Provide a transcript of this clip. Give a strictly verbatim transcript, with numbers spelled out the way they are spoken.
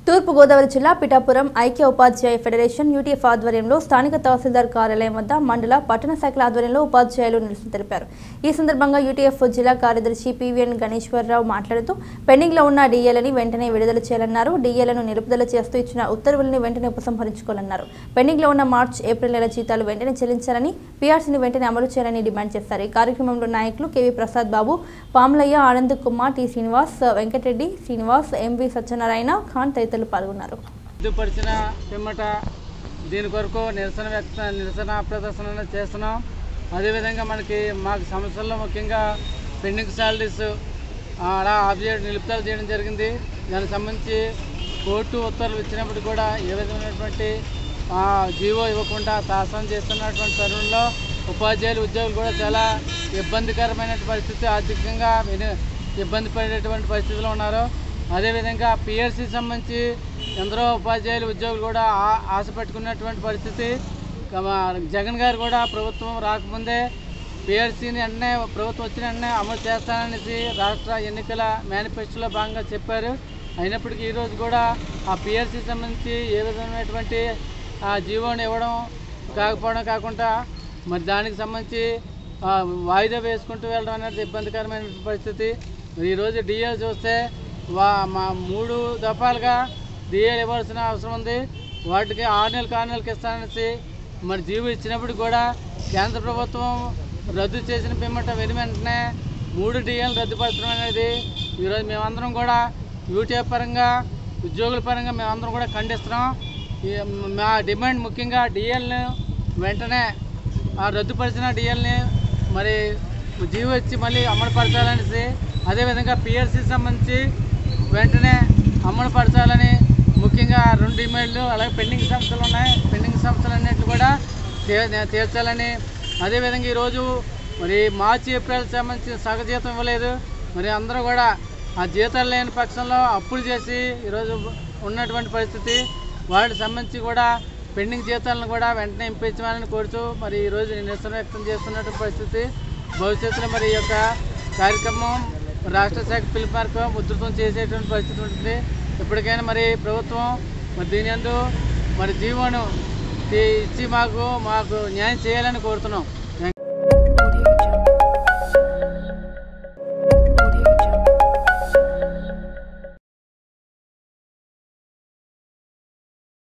తూర్పు గోదావరి జిల్లా పిఠాపురం ఐక్య ఉపాధ్యాయ ఫెడరేషన్ యూటీఎఫ్ ఆధ్వర్యంలో స్థానిక తహసీల్దార్ కార్యాలయం వద్ద మండల పట్టణ శాఖల ఆధ్వర్యంలో ఉపాధ్యాయులు నిరసన తెలిపారు. ఈ సందర్భంగా యూటీఎఫ్ జిల్లా కార్యదర్శి పివిఎన్ గణేశ్వరరావు మాట్లాడుతూ పెండింగ్ లో ఉన్న డీఏలని వెంటనే విడుదల చేయాలన్నారు. డీఏలను నిలుపుదల చేస్తూ ఇచ్చిన ఉత్తర్వులను వెంటనే ఉపసంహరించుకోవాలన్నారు. పెండింగ్ లో ఉన్న మార్చి ఏప్రిల్ నెల జీతాలు వెంటనే చెల్లించాలని, పీఆర్సీని వెంటనే అమలు చేయాలని డిమాండ్ చేశారు. ఈ కార్యక్రమంలో నాయకులు KV Prasad Babu, Pamulaiah, Anand Kumar, T Srinivas, Venkatareddy, Srinivas, MV Satyanarayana Khan తదితరులు పాల్గొన్నారు. రద్దుపరిచిన పిమ్మట దీని కొరకు నిరసన వ్యక్త నిరసన ప్రదర్శన చేస్తున్నాం. అదేవిధంగా మనకి మాకు సమస్యల్లో ముఖ్యంగా పెండింగ్ శాలరీస్ అలా ఆబ్జెక్ట్ నిలుపుదల చేయడం జరిగింది. దానికి సంబంధించి కోర్టు ఉత్తర్వులు ఇచ్చినప్పుడు కూడా ఏ విధమైనటువంటి జీవో ఇవ్వకుండా తాసం చేస్తున్నటువంటి తరుణంలో ఉపాధ్యాయులు ఉద్యోగులు కూడా చాలా ఇబ్బందికరమైన పరిస్థితి, ఆర్థికంగా ఇబ్బంది పడేటువంటి పరిస్థితిలో ఉన్నారు. అదేవిధంగా పిఆర్సీకి సంబంధించి ఎందరో ఉపాధ్యాయులు ఉద్యోగులు కూడా ఆశ పెట్టుకున్నటువంటి పరిస్థితి. జగన్ గారు కూడా ప్రభుత్వం రాకముందే పిఆర్సీని వెంటనే ప్రభుత్వం వచ్చిన వెంటనే అమలు చేస్తాననేసి రాష్ట్ర ఎన్నికల మేనిఫెస్టోలో భాగంగా చెప్పారు. అయినప్పటికీ ఈరోజు కూడా ఆ పిఆర్సీకి సంబంధించి ఏ విధమైనటువంటి ఆ జీవోని ఇవ్వడం కాకపోవడం కాకుండా మరి దానికి సంబంధించి వాయిదా వేసుకుంటూ వెళ్ళడం అనేది ఇబ్బందికరమైన పరిస్థితి. ఈరోజు డిఏ చూస్తే వా మా మూడు దఫాలుగా డిఏలు ఇవ్వాల్సిన అవసరం ఉంది. వాటికి ఆరు నెలలకు ఆరు నెలలకు ఇస్తాననేసి మరి జీవో ఇచ్చినప్పుడు కూడా కేంద్ర ప్రభుత్వం రద్దు చేసిన పిమ్మట వెను వెంటనే మూడు డిఏలు రద్దుపరచడం అనేది ఈరోజు మేమందరం కూడా యూటీఎఫ్ పరంగా ఉద్యోగుల పరంగా మేమందరం కూడా ఖండిస్తున్నాం. మా డిమాండ్ ముఖ్యంగా డిఏలను వెంటనే ఆ రద్దుపరిచిన డిఏలని మరి జీవో ఇచ్చి మళ్ళీ అమలుపరచాలనేసి, అదేవిధంగా పిఆర్సీకి సంబంధించి వెంటనే అమలు పరచాలని ముఖ్యంగా రెండు డిమాండ్లు, అలాగే పెండింగ్ సంస్థలు ఉన్నాయి, పెండింగ్ సంస్థలు అన్నింటినీ కూడా తీర్చాలని, అదేవిధంగా ఈరోజు మరి మార్చి ఏప్రిల్ సంబంధించి సగ జీతం ఇవ్వలేదు. మరి అందరూ కూడా ఆ జీతాలు లేని పక్షంలో అప్పులు చేసి ఈరోజు ఉన్నటువంటి పరిస్థితి. వాటికి సంబంధించి కూడా పెండింగ్ జీతాలను కూడా వెంటనే ఇంపించాలని కోరుతూ మరి ఈరోజు నిరసన వ్యక్తం చేస్తున్నటువంటి పరిస్థితి. భవిష్యత్తులో మరి ఈ యొక్క కార్యక్రమం రాష్ట్ర శాఖ పిలుపు మేరకు ఉధృతం చేసేటువంటి పరిస్థితి ఉంటుంది. ఇప్పటికైనా మరి ప్రభుత్వం మరి దీని యందు మరి జీవోను ఇచ్చి మాకు మాకు న్యాయం చేయాలని కోరుతున్నాం.